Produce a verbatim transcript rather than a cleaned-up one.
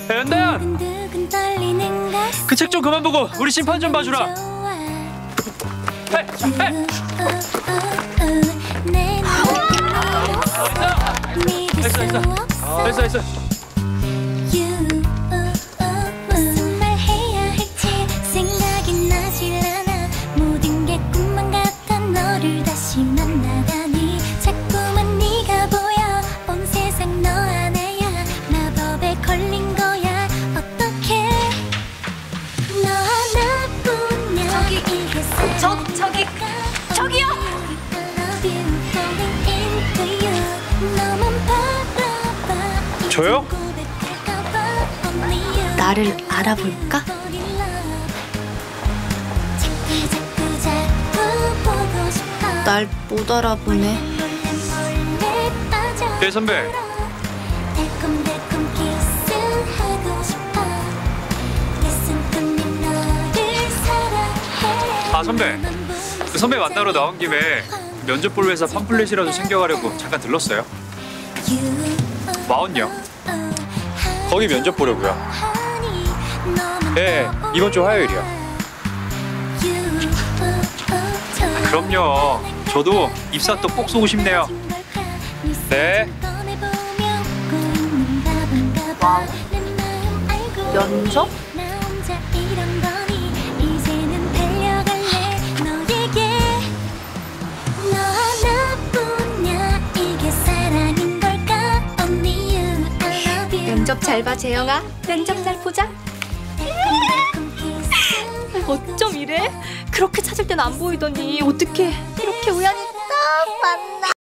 연다야! 그 책 좀 그만 보고 우리 심판 좀 봐주라. 헤! 헤! 됐어, 됐어. 됐어, 됐어. 무슨 말 해야 할지 생각이 나질 않아. 모든 게 꿈만 같던 너를 다시 만나다니 자꾸만 네가 보여. 온 세상 너 하나야. 마법에 걸린 거야. 어떡해 너 하나뿐이야. 저기 이게 저, 저기, 저기요! 저요? 나를 알아볼까? 날 못 알아보네. 네, 선배. 아, 선배. 그 선배 만나러 나온 김에 면접 볼 회사 팜플렛이라도 챙겨가려고 잠깐 들렀어요. 마흔요. 거기 면접 보려고요. 네, 이번 주 화요일이요. 그럼요. 저도 입사 또 꼭 쏘고 싶네요. 네. 와우. 면접? 면접 잘 봐, 재영아. 면접 잘 보자. 어쩜 이래? 그렇게 찾을 땐 안 보이더니 어떻게 이렇게 우연히 딱 만나.